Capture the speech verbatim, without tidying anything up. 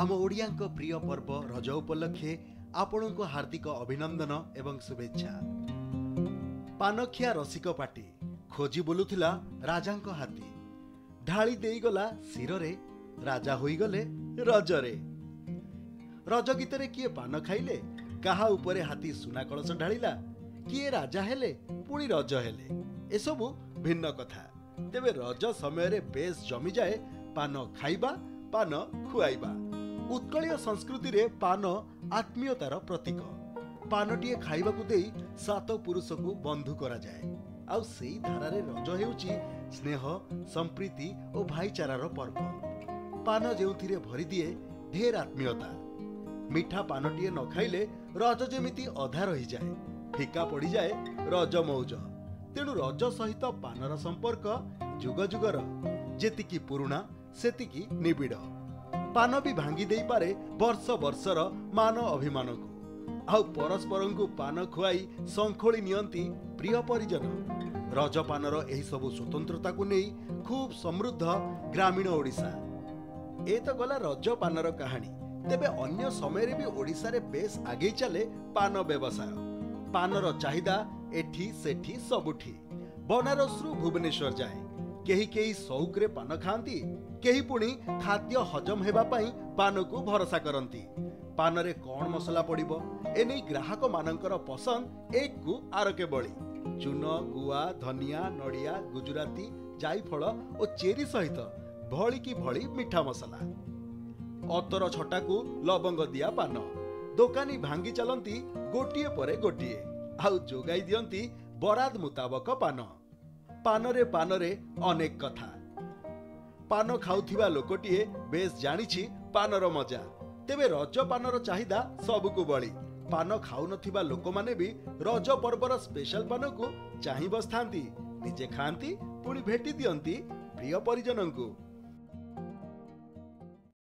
आम ओडियाक प्रिय पर्व रज उपलक्षे आपण को हार्दिक अभिनंदन एवं शुभेच्छा। पानखिया रसिक पाटी खोजी बुलुथिला राजांक हाथी ढाली देई गला सिरे राजा होई गले रजरे। रज गीतरे किए पान खाइले काहा उपरे हाथी सुना कलश ढालिला किए राजा हेले पुणी रज हेले एसबु भिन्न कथा। तेबे रज समय बेस जमी जाए पान खाइबा पान खुआइबा। उत्कलीय संस्कृति रे पान आत्मीयतार प्रतीक। पानटीए खाइबाकु देई सात पुरुष को बंधु करा जाए। आउ सेई धारारे रज हेउची स्नेह संप्रीति और भाईचारार पर्व। पान जेउथिरे भरी दिए ढेर आत्मीयता। मिठा पानटीए न खाइले रज जेमिति अधा रही जाए, फिका पड़ी जाए रज मौज। तेणु रज सहित पानर संपर्क जुग जुगर, जेतिकी पुरुणा सेतिकी निबिड़। पान भी भांगी देई पारे वर्ष वर्षर मान अभिमान को। आउ परस्पर को पान खुआई संखोली नियंती प्रिय परिजन। रज पानर एही सबु स्वतंत्रता को नहीं खूब समृद्ध ग्रामीण ओडिशा। ए तो गला रज पानर कहानी। तेबे अन्य समय रे भी ओडिशा रे बेस आगे चले पान व्यवसाय। पानर चाहिदा एठी सेठी सबुठी। बनारस रु भुवनेश्वर जाए केही केही सौक रे पान खाती, केही पुणी खाद्य हजम हेबा पाई पान को भरोसा करती। पान रे कौन मसला पड़िबो एने ग्राहक मानकर पसंद एक को आरके बळी। चून गुआ धनिया नड़िया गुजराती जायफल और चेरी सहित भली की भली मीठा मसला। अतर छटा को लवंग दिया पान दोकानी भांगी चलती गोटिए परे गोटिए। आउ जोगाई दियंती बराद मुताबक पान। पानरे पानरे अनेक कथा। पान खाउथिबा लोकटिए बेस जानिछि पानर मजा। तेबे रज पानर चाहिदा सबको बळी। पान खाउ नथिबा लोक माने भी रज पर्वर स्पेशल पान को चाहि बसथांती, निजे खांती पुणी भेटी दियंती प्रिय परिजनंकु।